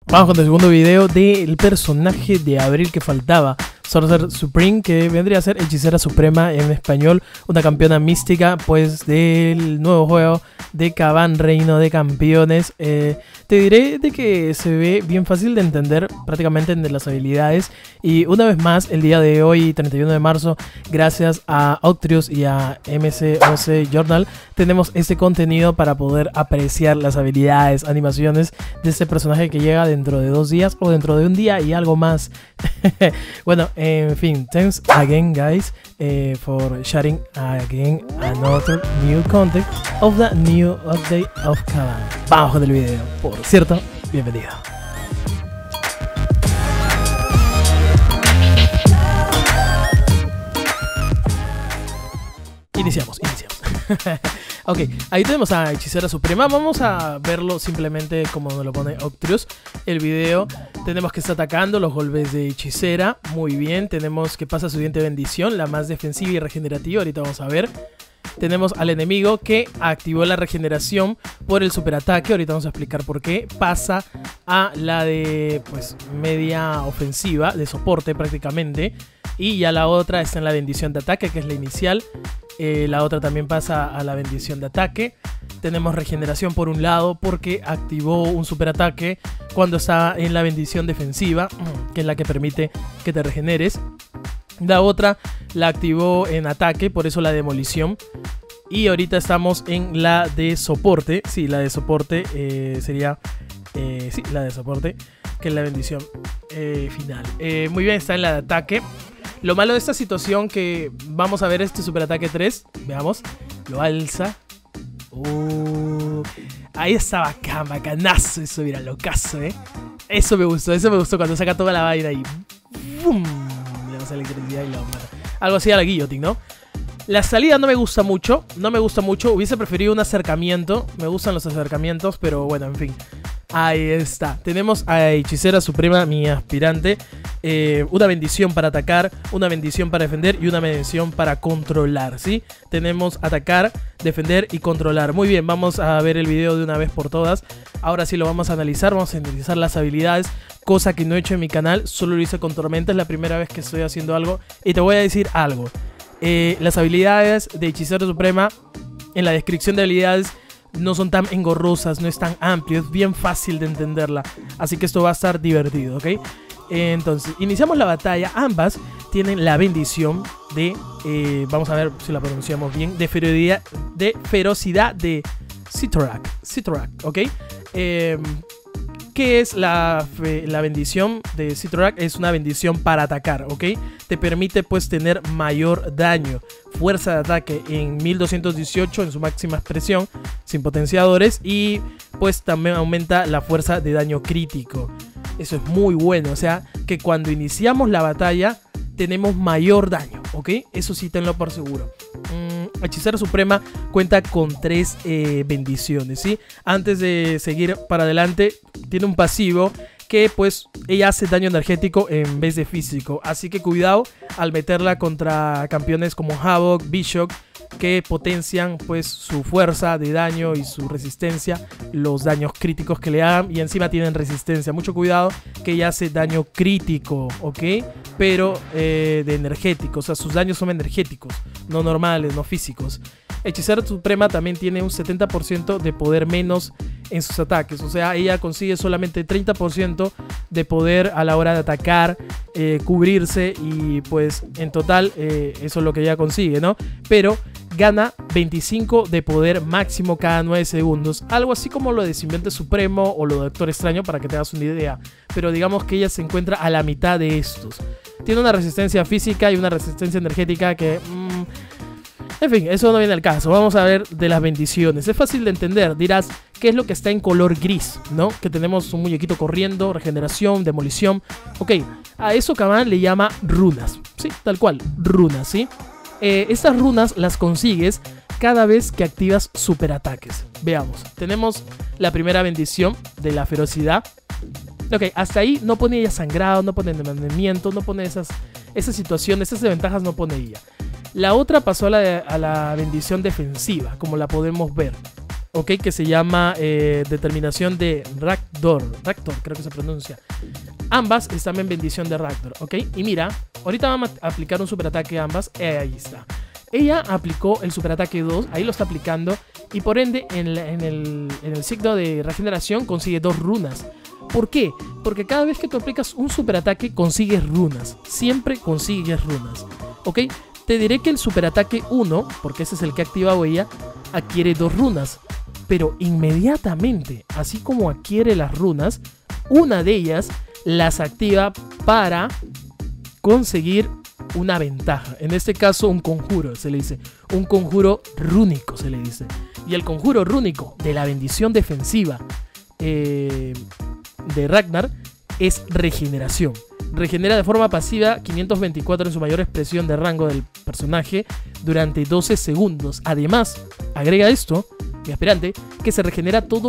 Vamos con el segundo video del personaje de Abril que faltaba, Sorcerer Supreme, que vendría a ser Hechicera Suprema en español, una campeona mística pues del nuevo juego de Kaban, Reino de Campeones. Te diré de que se ve bien fácil de entender prácticamente en las habilidades, y una vez más el día de hoy, 31 de marzo, gracias a Octrius y a MCOC Journal, tenemos este contenido para poder apreciar las habilidades, animaciones de este personaje que llega dentro de 2 días o dentro de un día y algo más. Bueno, en fin, thanks again guys for sharing again another new content of the new update of Kaban. Vamos con el video, por cierto, bienvenido. Iniciamos. Ok, ahí tenemos a Hechicera Suprema. Vamos a verlo simplemente como nos lo pone Octrius. El video, tenemos que está atacando los golpes de Hechicera. Muy bien, tenemos que pasa su diente de bendición, la más defensiva y regenerativa. Ahorita vamos a ver. Tenemos al enemigo que activó la regeneración por el superataque. Ahorita vamos a explicar por qué. Pasa a la de pues media ofensiva, de soporte prácticamente. Y ya la otra está en la bendición de ataque, que es la inicial. La otra también pasa a la bendición de ataque. Tenemos regeneración por un lado porque activó un superataque cuando está en la bendición defensiva, que es la que permite que te regeneres. La otra la activó en ataque, por eso la demolición. Y ahorita estamos en la de soporte. Sí, la de soporte sería... sí, la de soporte, que es la bendición final. Muy bien, está en la de ataque. Lo malo de esta situación que vamos a ver este superataque 3. Veamos, lo alza. Ahí está bacán, bacanazo. Eso, mira, locazo, Eso me gustó cuando saca toda la vaina y ¡bum! Le da electricidad y lo mata. Algo así a la guillotine, ¿no? La salida no me gusta mucho, hubiese preferido un acercamiento. Me gustan los acercamientos, pero bueno, en fin. Ahí está, tenemos a Hechicera Suprema, mi aspirante. Una bendición para atacar, una bendición para defender y una bendición para controlar, ¿sí? Tenemos atacar, defender y controlar. Muy bien, vamos a ver el video de una vez por todas. Ahora sí lo vamos a analizar las habilidades, cosa que no he hecho en mi canal, solo lo hice con Tormenta, es la primera vez que estoy haciendo algo. Y te voy a decir algo, las habilidades de Hechicera Suprema, en la descripción de habilidades, no son tan engorrosas, no es tan amplio, es bien fácil de entenderla. Así que esto va a estar divertido, ¿ok? Entonces, iniciamos la batalla. Ambas tienen la bendición de, vamos a ver si la pronunciamos bien, de ferocidad de Citorak, ¿ok? ¿Qué es la bendición de Citorak? Es una bendición para atacar, ¿ok? Te permite pues tener mayor daño, fuerza de ataque en 1218 en su máxima expresión, sin potenciadores, y pues también aumenta la fuerza de daño crítico. Eso es muy bueno, o sea que cuando iniciamos la batalla tenemos mayor daño, ¿ok? Eso sí, tenlo por seguro. Hechicera Suprema cuenta con 3 bendiciones, ¿sí? Antes de seguir para adelante, tiene un pasivo que pues ella hace daño energético en vez de físico. Así que cuidado al meterla contra campeones como Havoc, Bishop, que potencian pues su fuerza de daño y su resistencia, los daños críticos que le hagan, y encima tienen resistencia. Mucho cuidado, que ella hace daño crítico, ¿ok? Pero de energético, o sea, sus daños son energéticos, no normales, no físicos. Hechicera Suprema también tiene un 70% de poder menos en sus ataques, o sea, ella consigue solamente 30% de poder a la hora de atacar, cubrirse, y pues en total eso es lo que ella consigue, ¿no? Pero gana 25 de poder máximo cada 9 segundos, algo así como lo de Simbionte Supremo o lo de Doctor Extraño, para que te hagas una idea. Pero digamos que ella se encuentra a la mitad de estos. Tiene una resistencia física y una resistencia energética que... en fin, eso no viene al caso. Vamos a ver de las bendiciones. Es fácil de entender. Dirás, ¿qué es lo que está en color gris? ¿No? Que tenemos un muñequito corriendo, regeneración, demolición. Ok, a eso Kaban le llama runas. Sí, tal cual, runas, ¿sí? Estas runas las consigues cada vez que activas superataques. Veamos, tenemos la primera bendición de la ferocidad. Ok, hasta ahí no pone ella sangrado, no pone envenenamiento, no pone esas situaciones, esas desventajas no pone ella. La otra pasó a la bendición defensiva, como la podemos ver, ¿ok? Que se llama determinación de Raktor, creo que se pronuncia. Ambas están en bendición de Raktor, ¿ok? Y mira, ahorita vamos a aplicar un superataque a ambas. Ahí está. Ella aplicó el superataque 2, ahí lo está aplicando. Y por ende, en el signo de regeneración consigue 2 runas. ¿Por qué? Porque cada vez que tú aplicas un superataque consigues runas. Siempre consigues runas, ¿ok? Te diré que el superataque 1, porque ese es el que ha activado ella, adquiere 2 runas. Pero inmediatamente, así como adquiere las runas, una de ellas las activa para conseguir una ventaja. En este caso, un conjuro, se le dice. Un conjuro rúnico, se le dice. Y el conjuro rúnico de la bendición defensiva de Ragnar es regeneración. Regenera de forma pasiva 524 en su mayor expresión de rango del personaje durante 12 segundos. Además, agrega esto, mi aspirante, que se regenera todo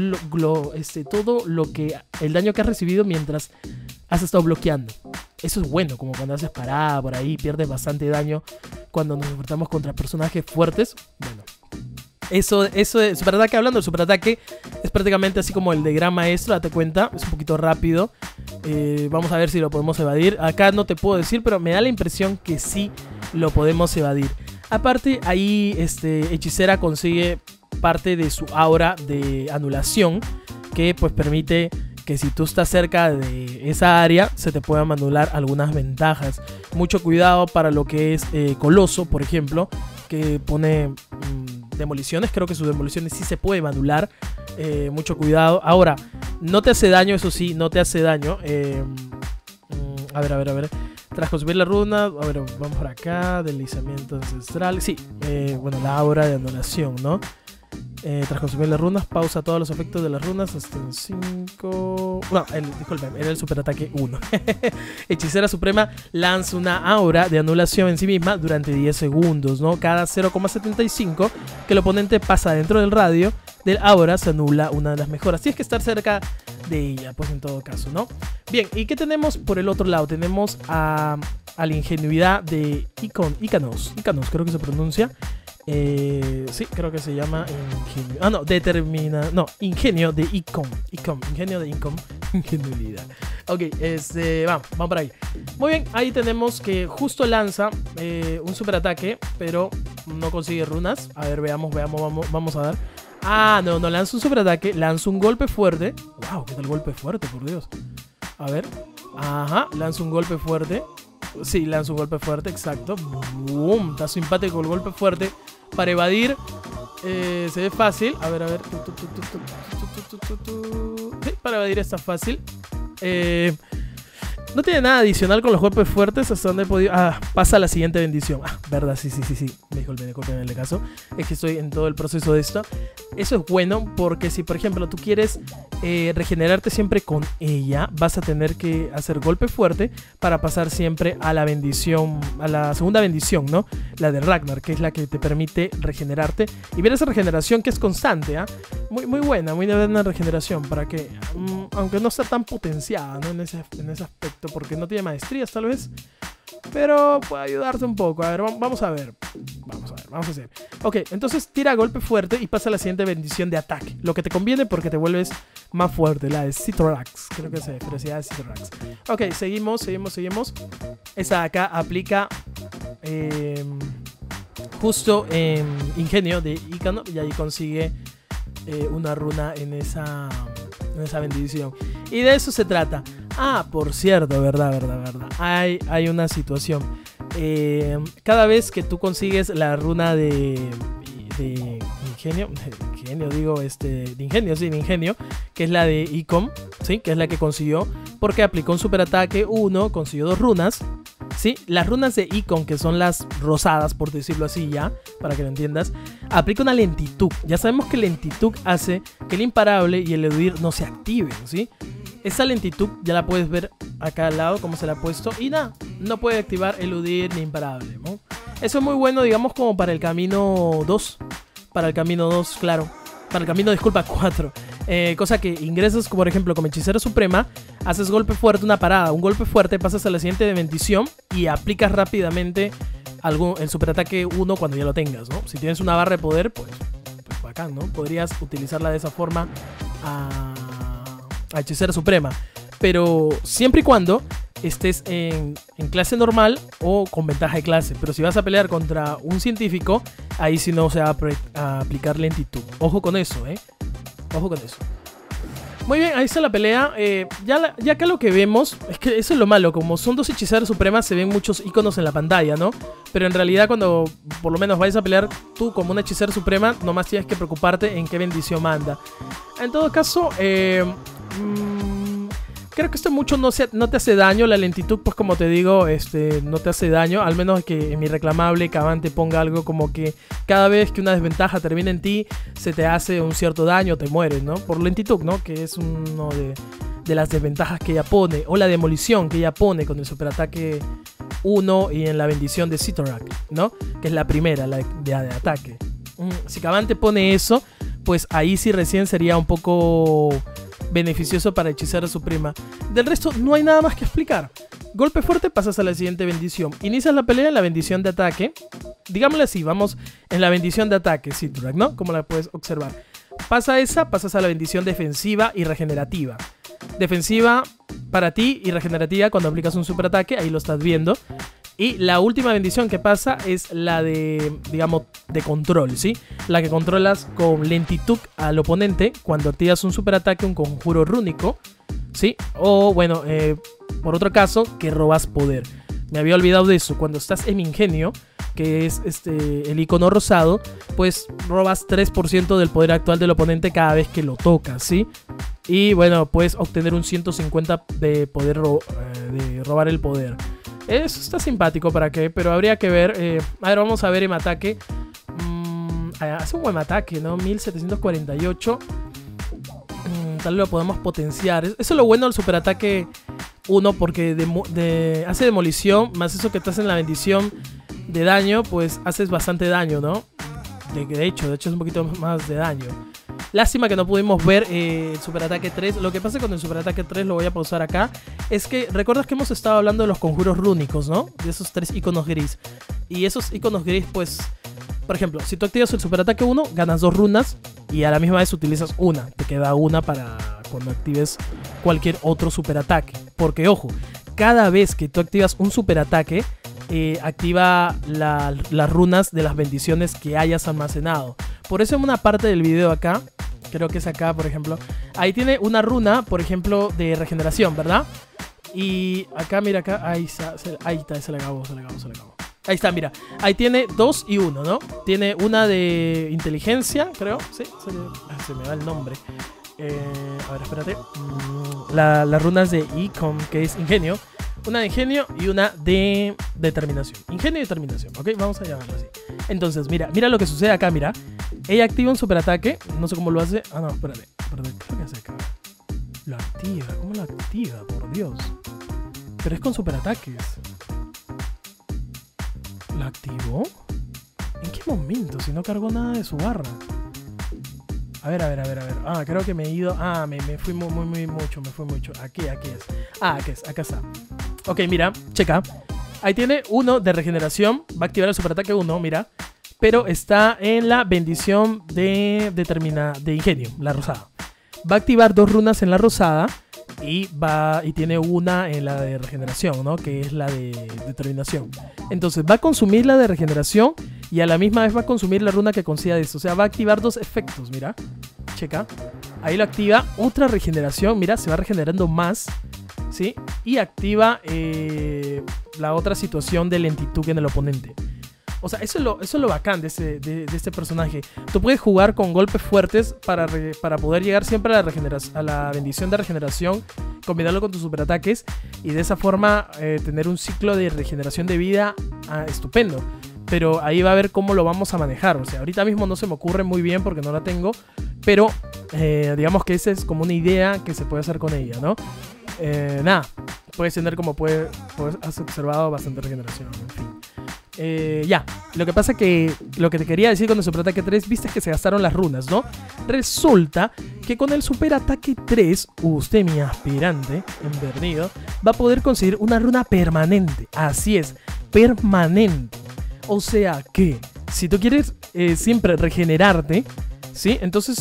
lo que el daño que has recibido mientras has estado bloqueando. Eso es bueno, como cuando haces parada por ahí, pierdes bastante daño cuando nos enfrentamos contra personajes fuertes. Bueno, eso de superataque, hablando del superataque, es prácticamente así como el de Gran Maestro, date cuenta, es un poquito rápido. Vamos a ver si lo podemos evadir. Acá no te puedo decir, pero me da la impresión que sí lo podemos evadir. Aparte, ahí Hechicera consigue parte de su aura de anulación, que pues permite que si tú estás cerca de esa área se te puedan anular algunas ventajas. Mucho cuidado para lo que es Coloso, por ejemplo, que pone demoliciones. Creo que sus demoliciones sí se pueden anular. Mucho cuidado. Ahora, no te hace daño, eso sí, no te hace daño. A ver. Tras consumir la runa, a ver, vamos por acá. Deslizamiento ancestral. Sí, bueno, la aura de anulación, ¿no? Tras consumir las runas, pausa todos los efectos de las runas hasta en 5... No, disculpen, era el superataque 1. Hechicera Suprema lanza una aura de anulación en sí misma durante 10 segundos, ¿no? Cada 0,75 que el oponente pasa dentro del radio del aura se anula una de las mejoras. Tienes que estar cerca de ella, pues en todo caso, ¿no? Bien, ¿y qué tenemos por el otro lado? Tenemos a la ingenuidad de Icanos, creo que se pronuncia. Sí, creo que se llama Ingenio. Ingenio de Icon. Ingenio de Icon. Ingenuidad. Ok, vamos por ahí. Muy bien, ahí tenemos que justo lanza un superataque, pero no consigue runas. A ver, vamos a ver. No lanza un superataque, lanza un golpe fuerte. Wow, ¿qué tal golpe fuerte, por Dios? A ver. Ajá, lanza un golpe fuerte. Sí, lanza un golpe fuerte, exacto. Boom, está simpático el golpe fuerte. Para evadir se ve fácil. A ver. Sí, para evadir está fácil. No tiene nada adicional con los golpes fuertes. Hasta donde he podido... pasa a la siguiente bendición. Verdad, sí. Disculpen en el caso. Es que estoy en todo el proceso de esto. Eso es bueno porque si, por ejemplo, tú quieres regenerarte siempre con ella, vas a tener que hacer golpe fuerte para pasar siempre a la bendición, a la segunda bendición, ¿no? La de Ragnar, que es la que te permite regenerarte. Y ver esa regeneración que es constante, muy buena regeneración para que, aunque no está tan potenciada, ¿no? en ese aspecto, porque no tiene maestrías tal vez, pero puede ayudarte un poco. A ver, vamos a ver. Vamos a hacer. Ok, entonces tira golpe fuerte y pasa a la siguiente bendición de ataque. Lo que te conviene porque te vuelves más fuerte. La de Citrorax. Creo que se diferencia de Citrorax. Ok, seguimos. Esa de acá aplica justo en Ingenio de Icano. Y ahí consigue una runa en esa bendición. Y de eso se trata. Por cierto, verdad. Hay una situación. Cada vez que tú consigues la runa de Ingenio, de Ingenio, que es la de Icon, ¿sí? Que es la que consiguió, porque aplicó un superataque 1, consiguió 2 runas, ¿sí? Las runas de Icon, que son las rosadas, por decirlo así ya, para que lo entiendas, aplica una lentitud. Ya sabemos que lentitud hace que el imparable y el eludir no se activen, ¿sí? Esa lentitud ya la puedes ver acá al lado, como se la ha puesto. Y nada, no puede activar eludir ni imparable, ¿no? Eso es muy bueno, digamos, como para el camino 2. Para el camino 2, claro. Para el camino, 4. Cosa que ingresas, por ejemplo, como Hechicera Suprema, haces golpe fuerte, una parada, un golpe fuerte, pasas a la siguiente bendición y aplicas rápidamente el superataque 1 cuando ya lo tengas, ¿no? Si tienes una barra de poder, pues bacán, ¿no? Podrías utilizarla de esa forma a Hechicera Suprema. Pero siempre y cuando estés en clase normal o con ventaja de clase. Pero si vas a pelear contra un científico, ahí sí no se va a aplicar lentitud. Ojo con eso, Ojo con eso. Muy bien, ahí está la pelea. Ya acá lo que vemos es que eso es lo malo. Como son dos hechiceras supremas, se ven muchos iconos en la pantalla, ¿no? Pero en realidad, cuando por lo menos vayas a pelear tú como una hechicera suprema, nomás tienes que preocuparte en qué bendición manda. En todo caso, creo que esto mucho no te hace daño. La lentitud, pues como te digo, no te hace daño. Al menos que en mi reclamable Caban te ponga algo como que cada vez que una desventaja termina en ti, se te hace un cierto daño, te mueres, ¿no? Por lentitud, ¿no? Que es uno de las desventajas que ella pone. O la demolición que ella pone con el superataque 1 y en la bendición de Citorak, ¿no? Que es la primera, la de ataque. Si Caban te pone eso, pues ahí sí recién sería un poco beneficioso para Hechicera Suprema. Del resto no hay nada más que explicar. Golpe fuerte, pasas a la siguiente bendición. Inicias la pelea en la bendición de ataque. Digámosle así, vamos en la bendición de ataque, Citorak, ¿no? Como la puedes observar. Pasa esa, pasas a la bendición defensiva y regenerativa. Defensiva para ti y regenerativa cuando aplicas un superataque, ahí lo estás viendo. Y la última bendición que pasa es la de, digamos, de control, ¿sí? La que controlas con lentitud al oponente cuando activas un superataque, un conjuro rúnico, ¿sí? O, bueno, por otro caso, que robas poder. Me había olvidado de eso. Cuando estás en Ingenio, que es el icono rosado, pues robas 3% del poder actual del oponente cada vez que lo tocas, ¿sí? Y, bueno, puedes obtener un 150 de poder de robar el poder. Eso está simpático, ¿para qué? Pero habría que ver. A ver, vamos a ver en ataque. Hace un buen ataque, ¿no? 1748. Tal vez lo podemos potenciar. Eso es lo bueno del superataque 1, porque hace demolición, más eso que estás en la bendición de daño, pues haces bastante daño, ¿no? De hecho es un poquito más de daño. Lástima que no pudimos ver el superataque 3. Lo que pasa con el superataque 3, lo voy a pausar acá, es que recuerdas que hemos estado hablando de los conjuros rúnicos, ¿no? De esos 3 iconos gris. Y esos iconos gris, pues, por ejemplo, si tú activas el superataque 1, ganas 2 runas y a la misma vez utilizas una. Te queda una para cuando actives cualquier otro superataque. Porque, ojo, cada vez que tú activas un superataque, activa las runas de las bendiciones que hayas almacenado. Por eso en una parte del video acá, creo que es acá, por ejemplo, ahí tiene una runa, por ejemplo, de regeneración, ¿verdad? Y acá, mira acá, ahí está, se le acabó. Ahí está, mira, ahí tiene 2 y 1, ¿no? Tiene una de inteligencia, creo, sí, se me va el nombre. A ver, espérate. Las runas de Icon, que es ingenio. Una de ingenio y una de determinación. Ingenio y determinación, ¿ok? Vamos a llamarlo así. Entonces, mira lo que sucede acá, mira. Ella activa un superataque. No sé cómo lo hace. Ah, no, espérate. ¿Qué es lo que hace acá? Lo activa. ¿Cómo lo activa? Por Dios. Pero es con superataques. ¿Lo activó? ¿En qué momento? Si no cargó nada de su barra. A ver. Ah, creo que me he ido. Ah, me fui mucho. Me fui mucho. Aquí es. Ah, acá está. Ok, mira, checa. Ahí tiene 1 de regeneración. Va a activar el superataque 1, mira. Pero está en la bendición de ingenio, la rosada. Va a activar 2 runas en la rosada. Y tiene una en la de regeneración, ¿no? Que es la de determinación. Entonces va a consumir la de regeneración y a la misma vez va a consumir la runa que consiga de esto. O sea, va a activar 2 efectos, mira. Checa. Ahí lo activa. Otra regeneración, mira, se va regenerando más, ¿sí? Y activa la otra situación de lentitud en el oponente. O sea, eso es lo bacán de este personaje. Tú puedes jugar con golpes fuertes para poder llegar siempre a la bendición de regeneración, combinarlo con tus superataques y de esa forma tener un ciclo de regeneración de vida estupendo. Pero ahí va a ver cómo lo vamos a manejar. O sea, ahorita mismo no se me ocurre muy bien porque no la tengo, pero digamos que esa es como una idea que se puede hacer con ella, ¿no? Nada, puedes tener como has observado bastante regeneración, en fin. Ya, lo que pasa que lo que te quería decir con el superataque 3, viste que se gastaron las runas, ¿no? Resulta que con el superataque 3, usted, mi aspirante empedernido, va a poder conseguir una runa permanente. Así es, permanente. O sea que, si tú quieres siempre regenerarte, ¿sí? Entonces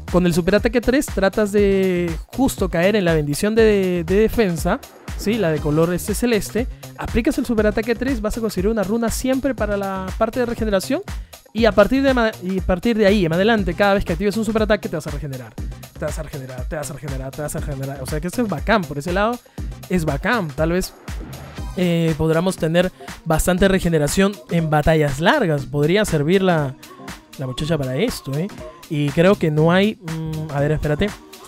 Con el superataque 3 tratas de justo caer en la bendición de defensa, ¿sí? La de color celeste. Aplicas el superataque 3, vas a conseguir una runa siempre para la parte de regeneración. Y a partir de ahí en adelante, cada vez que actives un superataque te vas a regenerar. Te vas a regenerar, te vas a regenerar, te vas a regenerar. O sea que eso es bacán, por ese lado es bacán. Tal vez podamos tener bastante regeneración en batallas largas. Podría servir la muchacha para esto, ¿eh? Y creo que no hay... a ver, espérate.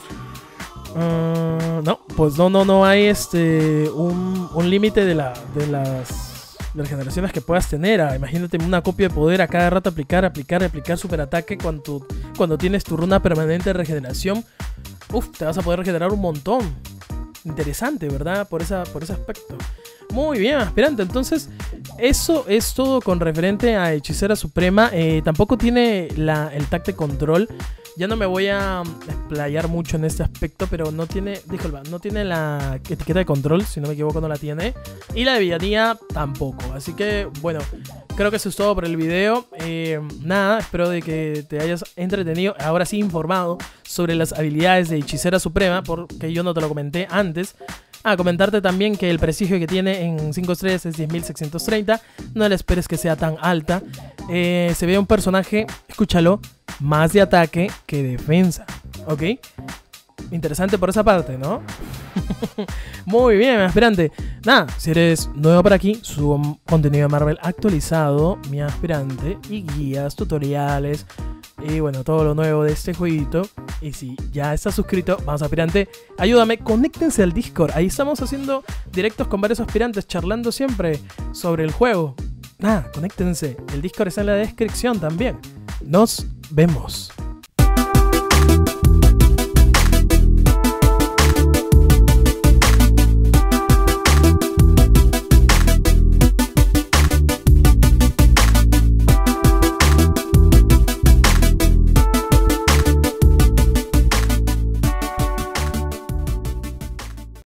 No, pues no hay un límite de las regeneraciones que puedas tener. Imagínate una copia de poder a cada rato aplicar superataque cuando tienes tu runa permanente de regeneración. Te vas a poder regenerar un montón. Interesante, ¿verdad? Por ese aspecto. Muy bien, aspirante. Entonces, eso es todo con referente a Hechicera Suprema. Tampoco tiene el tag de control. Ya no me voy a explayar mucho en este aspecto, pero no tiene la etiqueta de control, si no me equivoco no la tiene. Y la de villanía tampoco. Así que, bueno, creo que eso es todo por el video. Nada, espero de que te hayas entretenido, ahora sí informado sobre las habilidades de Hechicera Suprema, porque yo no te lo comenté antes. Comentarte también que el prestigio que tiene en 5 estrellas es 10.630. No le esperes que sea tan alta. Se ve un personaje, escúchalo, más de ataque que defensa. ¿Ok? Interesante por esa parte, ¿no? Muy bien, aspirante. Nada, si eres nuevo por aquí, subo contenido de Marvel actualizado, mi aspirante, y guías, tutoriales, y bueno, todo lo nuevo de este jueguito. Y si ya estás suscrito, vamos aspirante, ayúdame, conéctense al Discord. Ahí estamos haciendo directos con varios aspirantes, charlando siempre sobre el juego. Conéctense, el Discord está en la descripción también. Nos vemos.